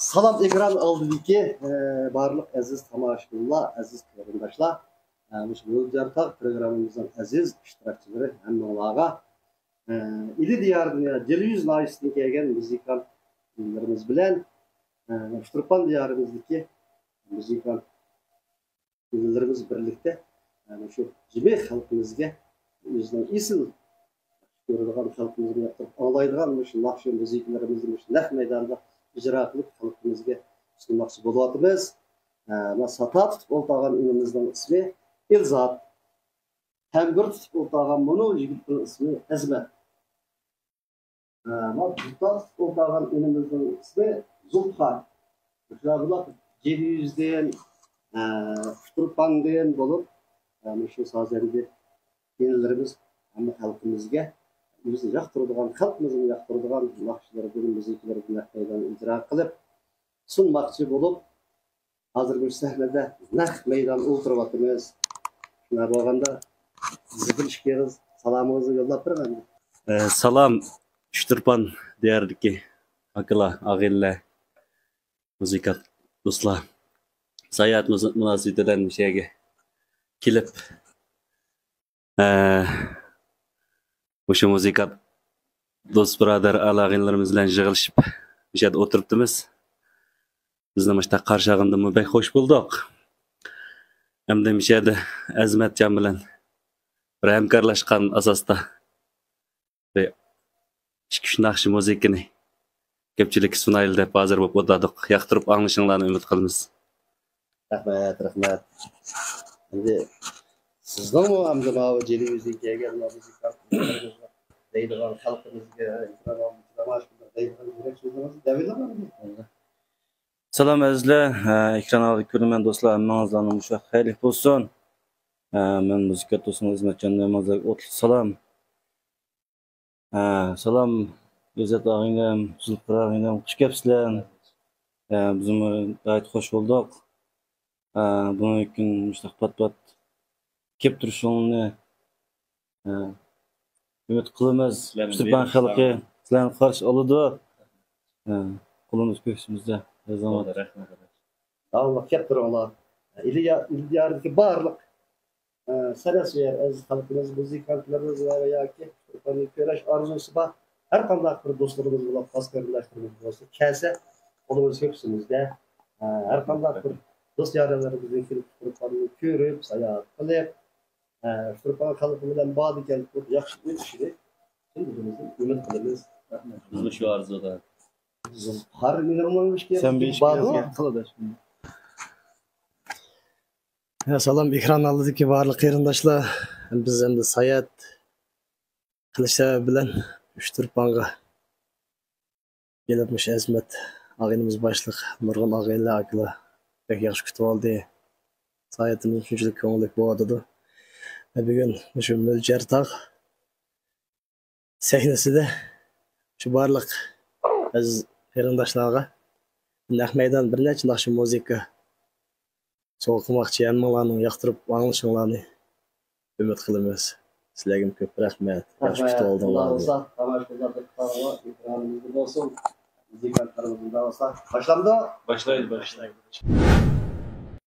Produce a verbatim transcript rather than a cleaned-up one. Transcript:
Salam ekran aldiki barlık aziz tamaşaçılar, aziz qarindoshlar. Yo'ljartaq programımızın aziz iştirakçıları hammalarga ili diyar dünya Celiyüz nahisine kelgan müzikal filmlerimiz bilen Turpan diyarımızdaki müzikal filmlerimiz birlikte yani şu jime halkımızga özünün isil görülen halkımızın yaptığı ağlaydıgan şu nakşı müziklerimizin şu nef meydanda icra qilib xalqimizga sunmoqchi bo'lyapmiz. Va sata tutib o'ltagan inimizning ismi Ilzat. Ham bir tutib o'ltagan bunu yigitning ismi Azmat. Va tutab tutib o'ltagan inimizning ismi Zulfar. Bular yedi yüzden Turpandan bo'lib, yani shu sozlarga dinlerimiz hamma xalqimizga bizni yoqtiradigan, xalqimizni yoqtiradigan naqshlarni, musiqalarni naqshlardan ijro qilib sunmoqchi bo'lib, hozirgi sahnada naq maydon o'tiryapmiz. Shuna bo'lganda sizga ishqiz salomimizni yo'llab turgan. Salam Turpan diyardagi akalar, og'aylar, musiqa do'stlar. Sayat munosabatidan mishaga kelib o'sha musiqa do'st birodar alag'inlarimiz bilan yig'ilishib bu yerda o'tiribmiz. Bizni mana shu qarshag'inda bek xush bo'ldik. Hamda bu yerda Azmatjon bilan bir hamkorlashgan asosda ve ikki naqshi musiqani ko'pchilik sunayli deb hozir bo'lib o'tadiq. Yoqtirib anglashinglarni umid qilamiz. Rahmat, rahmat. Endi sizning hamda bu Celiyüzga kelgan musiqa deydigan xalqimizga Salam azizlar, ekran oldi ko'rgan do'stlar, hammangizlarning mushaq xayrli bo'lsin. Men musiqa do'stim Azmatjon namozga o'tli salom. Salam Izzat og'aynim, Zulfar og'aynim, xush kelibsizlar. Bizmi gayet xush bo'ldik. Bugün gün müştak pat pat kep turuşunu ümit qilamiz. Turpan xalqi sizlarni qarshi oladi. Qo'limiz ko'ksimizda her zaman. Allah kep turinglar. İliyardagi barliq sanasiyar aziz xalqimiz, muzikantlarimiz va yoki Turpanni ko'rish orzusi bor. Har qanday bir do'stlarimiz bilan xos qarindoshlarimiz bo'lsa, kelsa qo'limiz ko'ksimizda. Har qanday bir dost yararlarımızı kelib Turpanni ko'rib, sayohat qilib, Turpan xalqi bilan bad ekan, yaxshi o'tishini o'zimizni umid qilamiz. Bizni shu orzuda. Har minimumga Sen bir ish qiladi. Salam ekran oldidagi barliq qarindoshlar. Biz endi sayohat qilish sababi bilan Turpanga kelibmiz. Azmat og'aynimiz boshliq, nurg'un og'aylar akalar pek yaxshi kutib oldi. Sayohatimiz shunchalik ko'ngilli bo'ldi. Bugun shu Yo'ljartaq sahnasida shu barliq aziz qarindoshlarga naq maydon bir necha naqshi musiqa so'qmoqchi, hammalarning yoqtirib anglashinglarni umid qilamiz. Sizlarga ko'p rahmat. Yaxshi kutib oldinglar. Tomoshabinlar bo'lsin. Musiqa tarafından olsa başlamda Başlaydı, başlaydı.